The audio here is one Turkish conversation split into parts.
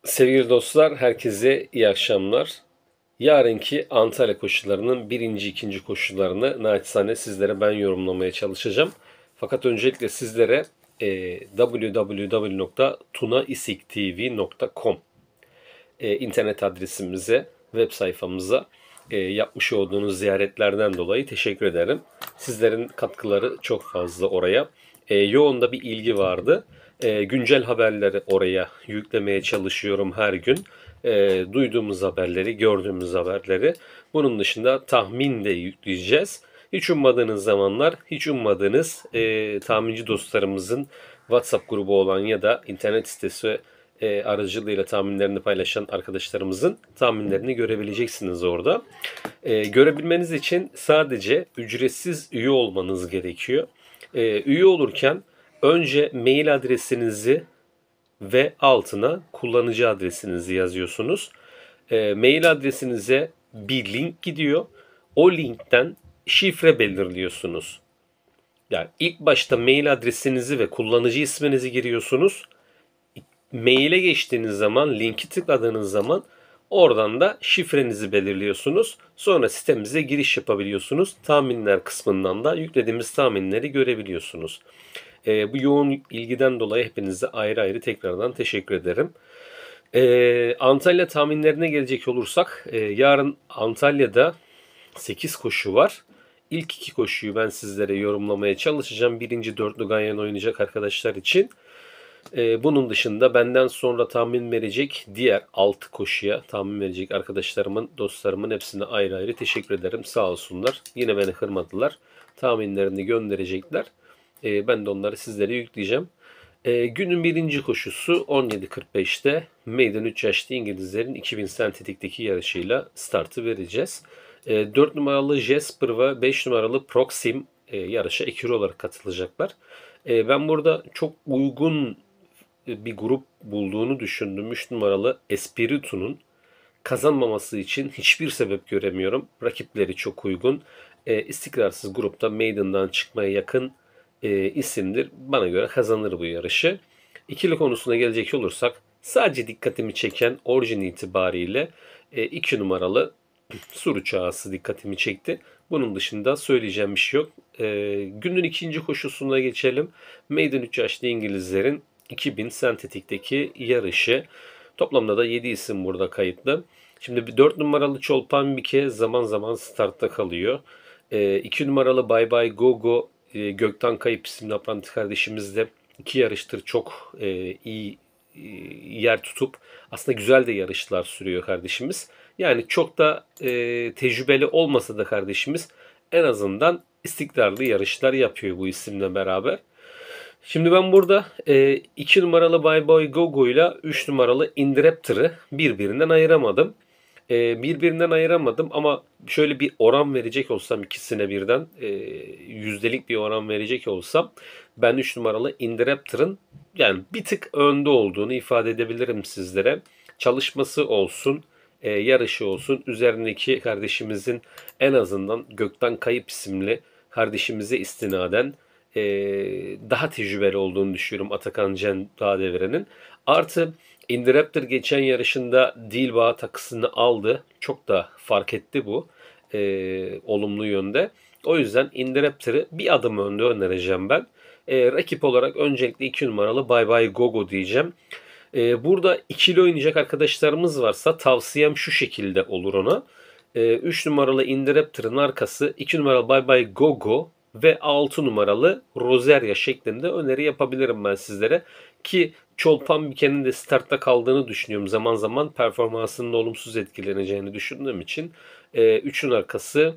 Sevgili dostlar, herkese iyi akşamlar. Yarınki Antalya koşularının birinci, ikinci koşularını naçizane sizlere ben yorumlamaya çalışacağım. Fakat öncelikle sizlere www.tunaistiktv.com internet adresimize, web sayfamıza yapmış olduğunuz ziyaretlerden dolayı teşekkür ederim. Sizlerin katkıları çok fazla oraya. Yoğun da bir ilgi vardı. Güncel haberleri oraya yüklemeye çalışıyorum her gün. Duyduğumuz haberleri, gördüğümüz haberleri. Bunun dışında tahmin de yükleyeceğiz. Hiç ummadığınız zamanlar, hiç ummadığınız tahminci dostlarımızın WhatsApp grubu olan ya da internet sitesi aracılığıyla tahminlerini paylaşan arkadaşlarımızın tahminlerini görebileceksiniz orada. Görebilmeniz için sadece ücretsiz üye olmanız gerekiyor. Üye olurken önce mail adresinizi ve altına kullanıcı adresinizi yazıyorsunuz. Mail adresinize bir link gidiyor. O linkten şifre belirliyorsunuz. Yani ilk başta mail adresinizi ve kullanıcı isminizi giriyorsunuz. Maile geçtiğiniz zaman, linki tıkladığınız zaman oradan da şifrenizi belirliyorsunuz. Sonra sitemize giriş yapabiliyorsunuz. Tahminler kısmından da yüklediğimiz tahminleri görebiliyorsunuz. Bu yoğun ilgiden dolayı hepinize ayrı ayrı tekrardan teşekkür ederim. Antalya tahminlerine gelecek olursak yarın Antalya'da 8 koşu var. İlk 2 koşuyu ben sizlere yorumlamaya çalışacağım. Birinci dörtlü ganyan oynayacak arkadaşlar için. Bunun dışında benden sonra tahmin verecek diğer 6 koşuya tahmin verecek arkadaşlarımın, dostlarımın hepsine ayrı ayrı teşekkür ederim. Sağ olsunlar. Yine beni kırmadılar. Tahminlerini gönderecekler. Ben de onları sizlere yükleyeceğim. Günün birinci koşusu 17.45'te Maiden 3 yaşlı İngilizlerin 2000 sentetikteki yarışıyla startı vereceğiz. 4 numaralı Jasper ve 5 numaralı Proxim yarışa ekürü olarak katılacaklar. Ben burada çok uygun bir grup bulduğunu düşündüm. 3 numaralı Espiritu'nun kazanmaması için hiçbir sebep göremiyorum. Rakipleri çok uygun. İstikrarsız grupta Maiden'dan çıkmaya yakın isimdir. Bana göre kazanır bu yarışı. İkili konusuna gelecek olursak sadece dikkatimi çeken orijin itibariyle 2 numaralı Sur Çağısı dikkatimi çekti. Bunun dışında söyleyeceğim bir şey yok. Günün ikinci koşusuna geçelim. Maiden 3 yaşlı İngilizlerin 2000 sentetikteki yarışı. Toplamda da 7 isim burada kayıtlı. Şimdi 4 numaralı Çolpan Bike zaman zaman startta kalıyor. 2 numaralı Bye Bye Gogo Gökten Kayıp isimli apranti kardeşimiz de 2 yarıştır çok iyi yer tutup aslında güzel de yarışlar sürüyor kardeşimiz. Yani çok da tecrübeli olmasa da kardeşimiz en azından istikrarlı yarışlar yapıyor bu isimle beraber. Şimdi ben burada 2 numaralı Bye Bye Gogo ile 3 numaralı Indiraptor'ı birbirinden ayıramadım. Birbirinden ayıramadım ama şöyle bir oran verecek olsam ikisine birden yüzdelik bir oran verecek olsam ben 3 numaralı Indiraptor'ın yani bir tık önde olduğunu ifade edebilirim sizlere. Çalışması olsun, yarışı olsun, üzerindeki kardeşimizin en azından Gökten Kayıp isimli kardeşimize istinaden daha tecrübeli olduğunu düşünüyorum Atakan Cen Dağdeviren'in. Artı Indiraptor geçen yarışında Dilba takısını aldı. Çok da fark etti bu. Olumlu yönde. O yüzden Indiraptor'ı bir adım önde önereceğim ben. Rakip olarak öncelikle 2 numaralı Bye Bye Gogo diyeceğim. Burada ikili oynayacak arkadaşlarımız varsa tavsiyem şu şekilde olur ona. 3 numaralı Indiraptor'ın arkası 2 numaralı Bye Bye Gogo ve 6 numaralı Rosaria şeklinde öneri yapabilirim ben sizlere. Ki Çolpan Bike'nin de startta kaldığını düşünüyorum. Zaman zaman performansının olumsuz etkileneceğini düşündüğüm için 3'ün arkası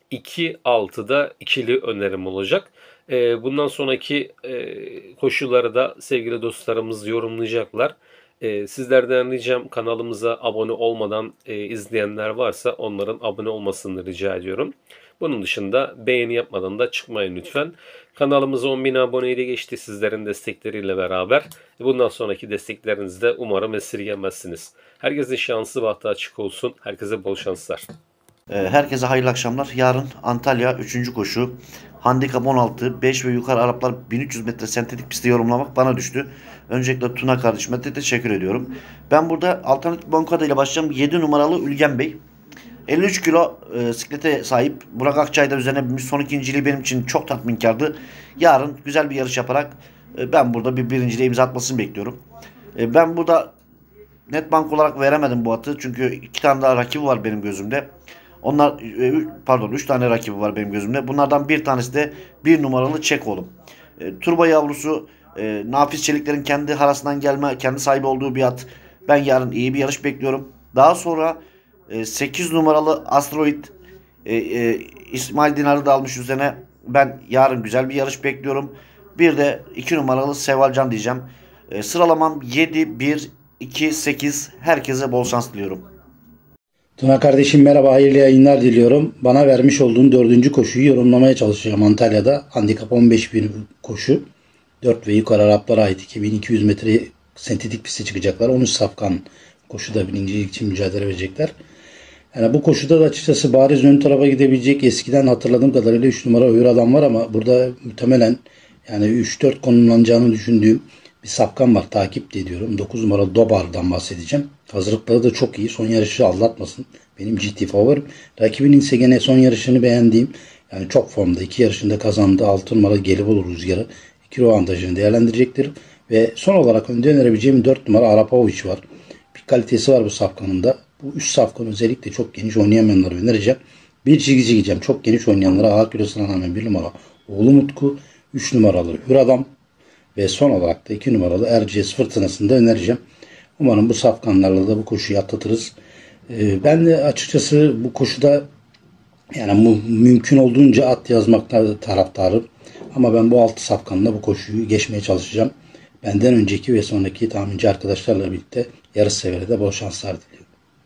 2-6'da ikili önerim olacak. Bundan sonraki koşulları da sevgili dostlarımız yorumlayacaklar. Sizlerden ricam kanalımıza abone olmadan izleyenler varsa onların abone olmasını rica ediyorum. Bunun dışında beğeni yapmadan da çıkmayın lütfen. Kanalımız 10.000 aboneyle geçti sizlerin destekleriyle beraber. Bundan sonraki desteklerinizi de umarım esirgemezsiniz. Herkesin şansı bahtı açık olsun. Herkese bol şanslar. Herkese hayırlı akşamlar. Yarın Antalya 3. koşu. Handikap 16. 5 ve yukarı Araplar 1300 metre sentetik pisti yorumlamak bana düştü. Öncelikle Tuna kardeşime de teşekkür ediyorum. Ben burada alternatif bankada ile başlayacağım. 7 numaralı Ülgen Bey. 53 kilo siklete sahip. Burak Akçay da üzerine binmiş. Son ikinciliği benim için çok tatminkardı. Yarın güzel bir yarış yaparak ben burada bir birinciliğe imza atmasını bekliyorum. Ben burada net bank olarak veremedim bu atı. Çünkü 2 tane daha rakibi var benim gözümde. Onlar pardon 3 tane rakibi var benim gözümde. Bunlardan bir tanesi de 1 numaralı Çekoğlu. Turbo yavrusu Nafiz Çelikler'in kendi harasından gelme, kendi sahibi olduğu bir at. Ben yarın iyi bir yarış bekliyorum. Daha sonra 8 numaralı Asteroid İsmail Dinar'ı da almış üzerine. Ben yarın güzel bir yarış bekliyorum. Bir de 2 numaralı Sevalcan diyeceğim. Sıralamam 7, 1, 2, 8. Herkese bol şans diliyorum. Tuna kardeşim merhaba, hayırlı yayınlar diliyorum. Bana vermiş olduğun 4. koşuyu yorumlamaya çalışacağım Antalya'da. Handikap 15 bir koşu. 4 ve yukarı Araplara ait 2200 metre sentetik piste çıkacaklar. 13 safkan koşuda birincilik için mücadele verecekler. Yani bu koşuda da açıkçası bariz ön tarafa gidebilecek, eskiden hatırladığım kadarıyla 3 numara Öğür Adam var ama burada muhtemelen yani 3-4 konumlanacağını düşündüğüm bir safkan var. Takip de ediyorum. 9 numaralı Dobar'dan bahsedeceğim. Hazırlıkları da çok iyi. Son yarışı aldatmasın. Benim ciddi favorim. Rakibinin ise gene son yarışını beğendiğim, yani çok formda. 2 yarışında kazandı. 6 numara Gelibolu Rüzgarı. 2 kilo avantajını değerlendirecektir. Ve son olarak önde önerebileceğim 4 numara Arapoviç var. Bir kalitesi var bu safkanın da. Bu 3 safkan özellikle çok geniş oynayamayanları önereceğim. Bir çizgici gideceğim. Çok geniş oynayanlara ağır kilosuna rağmen 1 numara Oğlu Mutku, 3 numaralı Hür Adam ve son olarak da 2 numaralı Erciyes Fırtınası'nı da önereceğim. Umarım bu safkanlarla da bu koşuyu atlatırız. Ben de açıkçası bu koşuda yani mümkün olduğunca at yazmakta taraftarım. Ama ben bu 6 safkanla bu koşuyu geçmeye çalışacağım. Benden önceki ve sonraki tahminci arkadaşlarla birlikte yarış severe de bol şanslar diliyorum.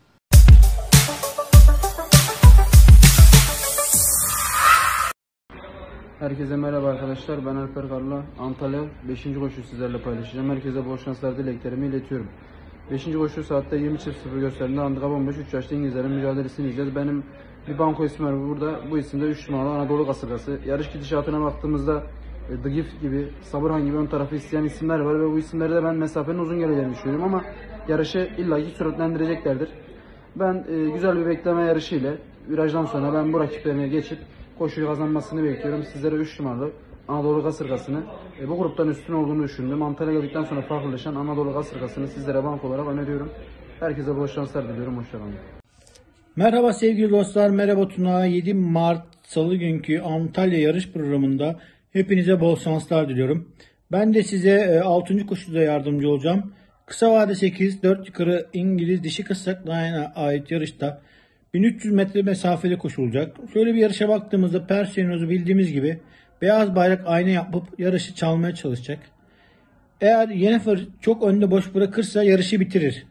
Herkese merhaba arkadaşlar. Ben Alper Karla. Antalya 5. koşuyu sizlerle paylaşacağım. Herkese bol şanslar dileklerimi iletiyorum. 5. koşu saatte 20.00 gösterdiğinde handikap 15 3 yaşlı İngilizlerin mücadelesini izleyeceğiz. Benim bir banko ismi var burada. Bu isimde 3 numaralı Anadolu Kasırgası. Yarış gidişatına baktığımızda The Gift gibi, Sabırhan gibi ön tarafı isteyen isimler var ve bu isimlerde ben mesafenin uzun geleceğini düşünüyorum ama yarışı illaki süratlendireceklerdir. Ben güzel bir bekleme yarışı ile virajdan sonra ben bu rakiplerine geçip koşuyu kazanmasını bekliyorum. Sizlere 3 numaralı Anadolu Kasırgası'nı bu gruptan üstün olduğunu düşündüm. Antalya geldikten sonra farklılaşan Anadolu Kasırgası'nı sizlere bank olarak öneriyorum. Herkese bol şanslar diliyorum. Hoşçakalın. Merhaba sevgili dostlar, merhaba Tuna. 7 Mart Salı günkü Antalya yarış programında hepinize bol şanslar diliyorum. Ben de size 6. koşuda yardımcı olacağım. Kısa vade 8, 4 yukarı İngiliz dişi kısrak line'a ait yarışta 1300 metre mesafeli koşulacak. Şöyle bir yarışa baktığımızda Persianozu bildiğimiz gibi beyaz bayrak ayna yapıp yarışı çalmaya çalışacak. Eğer Yennefer çok önde boş bırakırsa yarışı bitirir.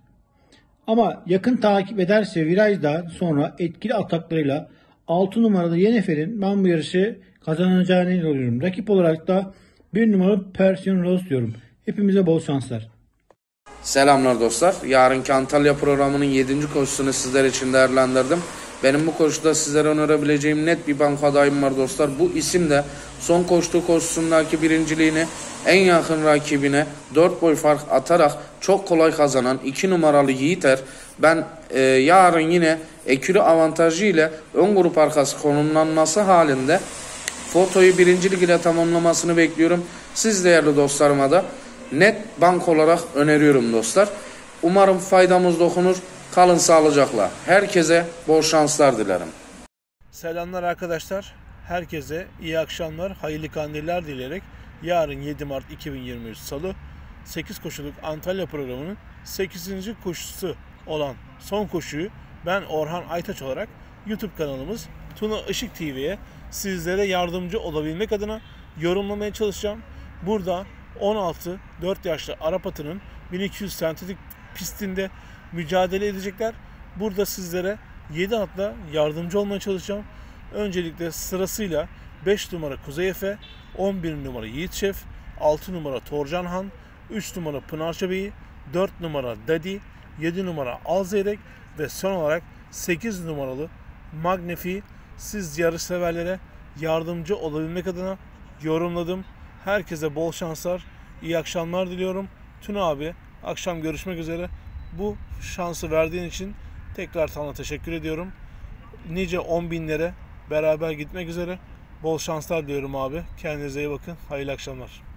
Ama yakın takip ederse virajda sonra etkili ataklarıyla 6 numaralı Yennefer'in ben bu yarışı kazanacağını inanıyorum. Rakip olarak da 1 numaralı Persian Rose diyorum. Hepimize bol şanslar. Selamlar dostlar. Yarınki Antalya programının 7. koşusunu sizler için değerlendirdim. Benim bu koşuda sizlere önerebileceğim net bir banko adayım var dostlar. Bu isim de son koştuğu koşusundaki birinciliğini en yakın rakibine 4 boy fark atarak çok kolay kazanan 2 numaralı Yiğiter. Ben yarın yine ekürü avantajı ile ön grup arkası konumlanması halinde fotoyu birincilik ile tamamlamasını bekliyorum. Siz değerli dostlarıma da net bank olarak öneriyorum dostlar. Umarım faydamız dokunur. Kalın sağlıcakla. Herkese bol şanslar dilerim. Selamlar arkadaşlar. Herkese iyi akşamlar, hayırlı kandiller dileyerek yarın 7 Mart 2023 Salı 8 koşuluk Antalya programının 8. koşusu olan son koşuyu ben Orhan Aytaç olarak YouTube kanalımız Tuna Işık TV'ye sizlere yardımcı olabilmek adına yorumlamaya çalışacağım. Burada 16 4 yaşlı Arap atının 1200 sentetik pistinde mücadele edecekler. Burada sizlere 7 atla yardımcı olmaya çalışacağım. Öncelikle sırasıyla 5 numara Kuzey Efe, 11 numara Yiğit Şef, 6 numara Torcan Han, 3 numara Pınar Çabeyi, 4 numara Dadi, 7 numara Alzeyrek ve son olarak 8 numaralı Magnifi siz yarış severlere yardımcı olabilmek adına yorumladım. Herkese bol şanslar, iyi akşamlar diliyorum. Tuna abi, akşam görüşmek üzere. Bu şansı verdiğin için tekrar sana teşekkür ediyorum. Nice 10.000'lere beraber gitmek üzere. Bol şanslar diliyorum abi. Kendinize iyi bakın. Hayırlı akşamlar.